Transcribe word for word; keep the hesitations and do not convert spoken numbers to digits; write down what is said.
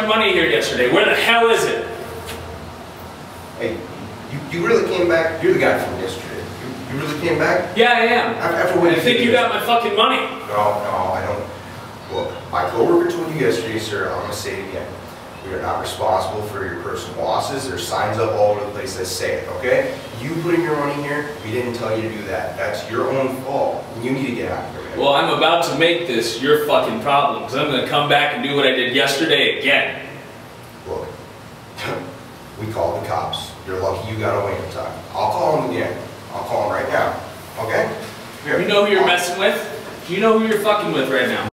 money here yesterday. Where the hell is it? Hey, you, you really came back? You're the guy from yesterday. You, you really came back? Yeah, I am. After what I think you got my fucking money. No, no, I don't. Look, my coworker told you yesterday, sir, I'm gonna say it again. We are not responsible for your personal losses. There's signs up all over the place that say it, okay? You putting your money here, we didn't tell you to do that. That's your own fault. You need to get out of here, man. Well, I'm about to make this your fucking problem, because I'm gonna come back and do what I did yesterday again. Look, we called the cops. You're lucky you got away in time. I'll call them again. I'll call them right now, okay? Here. You know who you're messing with? You know who you're fucking with right now.